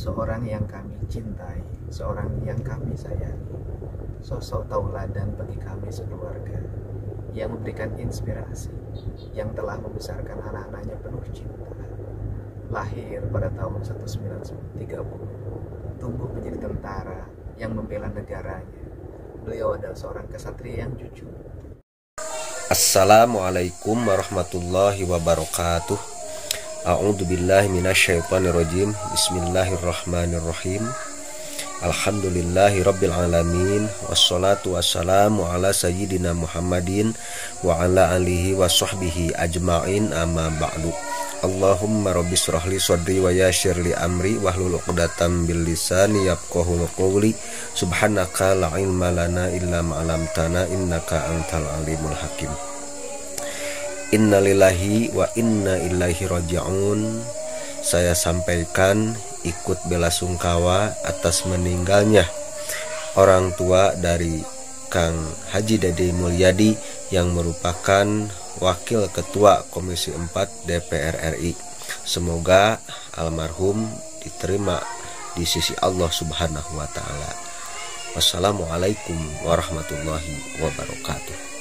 seorang yang kami cintai, seorang yang kami sayangi, sosok tauladan bagi kami sekeluarga, yang memberikan inspirasi, yang telah membesarkan anak-anaknya penuh cinta. Lahir pada tahun 1930, tumbuh menjadi tentara yang membela negaranya. Beliau adalah seorang kesatria yang jujur. Assalamualaikum warahmatullahi wabarakatuh. A'udzubillahi minasyaitonirrajim. Bismillahirrahmanirrahim. Alhamdulillahi rabbil alamin. Wassalatu wassalamu ala sayyidina Muhammadin wa ala alihi wa sahbihi ajma'in, amma ba'du. Allahumma rabbi shrahli sadri wa yassir li amri wahlul 'uqdatam bil lisani yafqahu qawli. Subhanaka la ilma lana illa ma 'allamtana innaka antal alimul hakim. Innalillahi wa inna ilaihi raji'un. Saya sampaikan ikut belasungkawa atas meninggalnya orang tua dari Kang Haji Dede Mulyadi yang merupakan Wakil Ketua Komisi 4 DPR RI. Semoga almarhum diterima di sisi Allah Subhanahu wa Ta'ala. Wassalamualaikum warahmatullahi wabarakatuh.